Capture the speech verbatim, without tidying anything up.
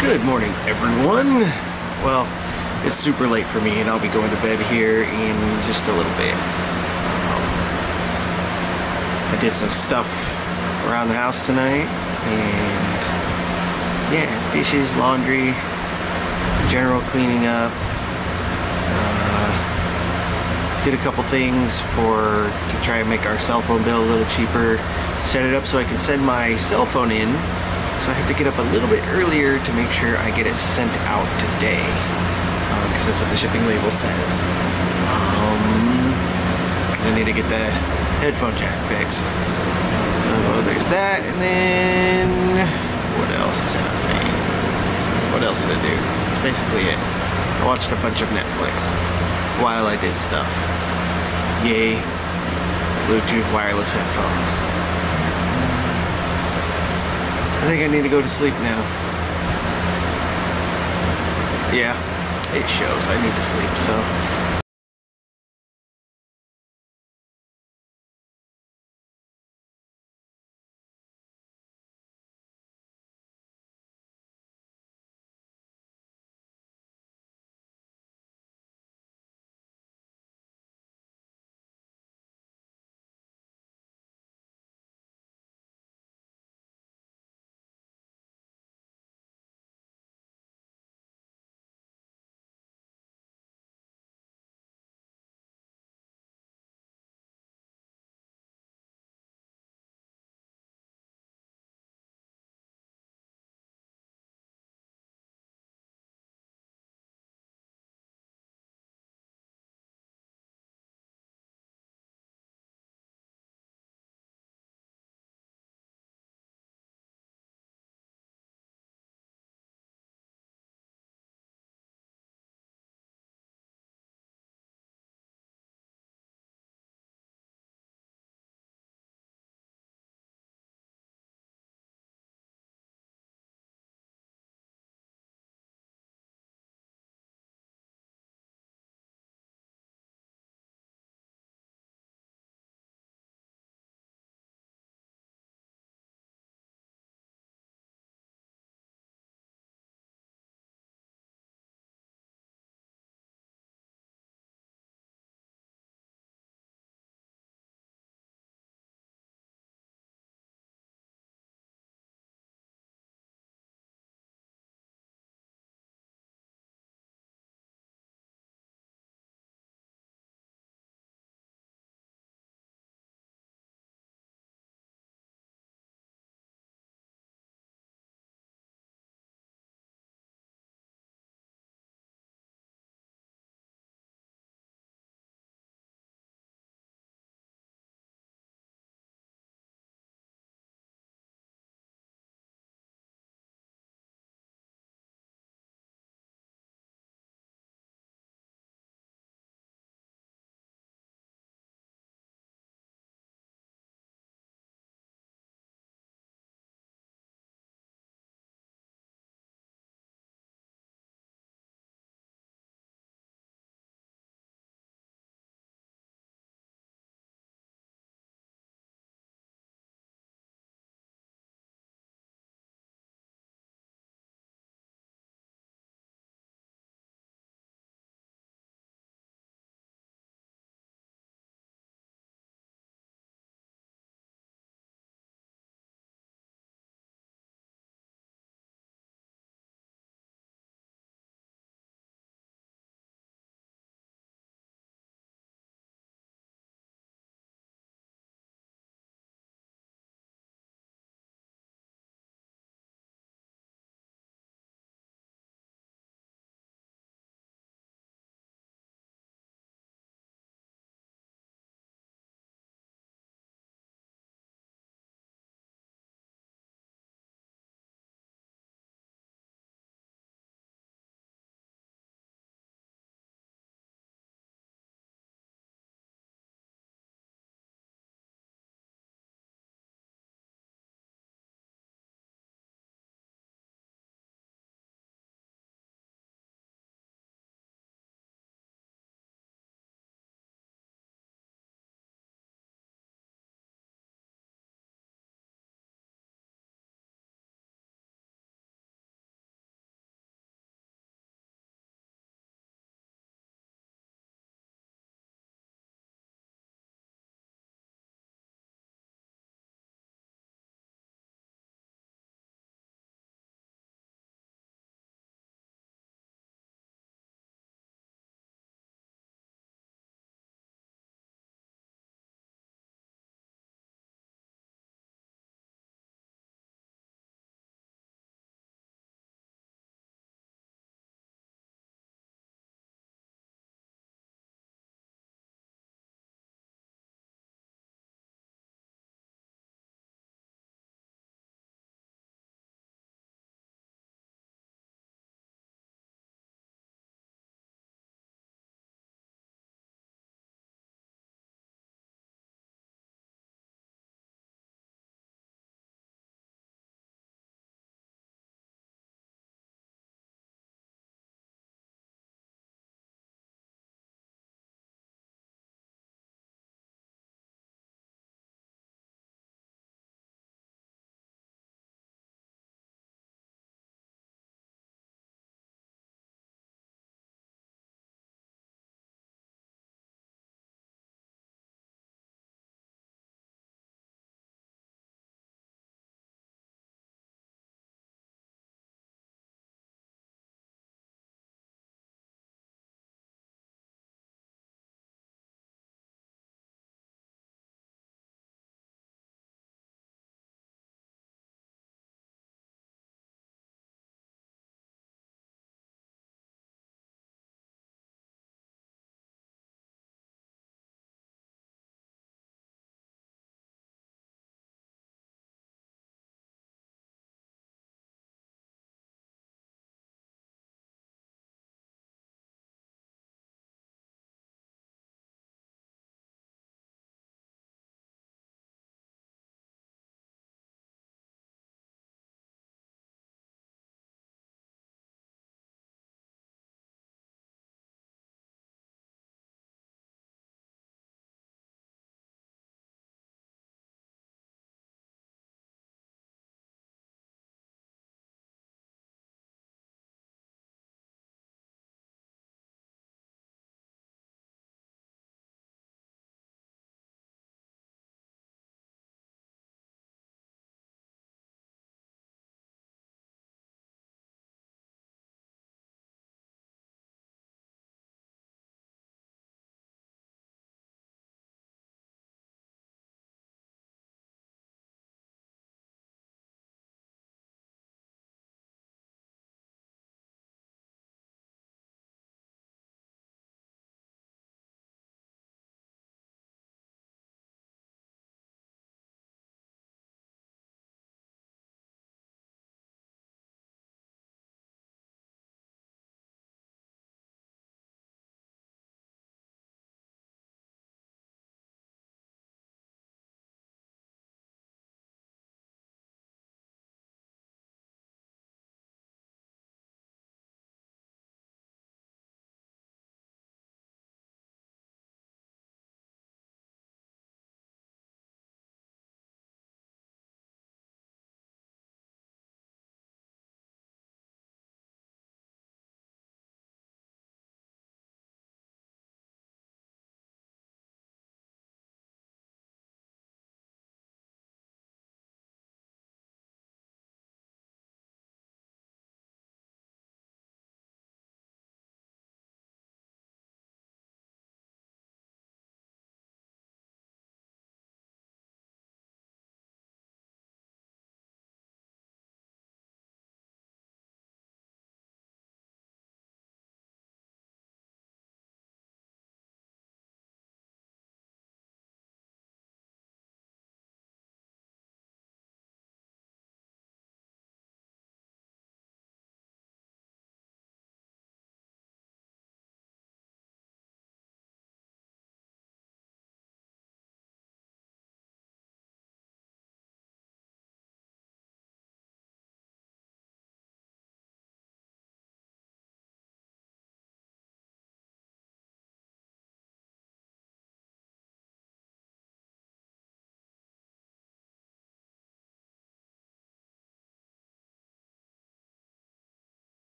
Good morning, everyone. Well, it's super late for me and I'll be going to bed here in just a little bit. Um, I did some stuff around the house tonight and yeah, dishes, laundry, general cleaning up. Uh, did a couple things for to try and make our cell phone bill a little cheaper. Set it up so I can send my cell phone in. So I have to get up a little bit earlier to make sure I get it sent out today, because um, that's what the shipping label says. Because um, I need to get the headphone jack fixed. Uh, there's that, and then what else is happening? What else did I do? That's basically it. I watched a bunch of Netflix while I did stuff. Yay, Bluetooth wireless headphones. I think I need to go to sleep now. Yeah, it shows I need to sleep, so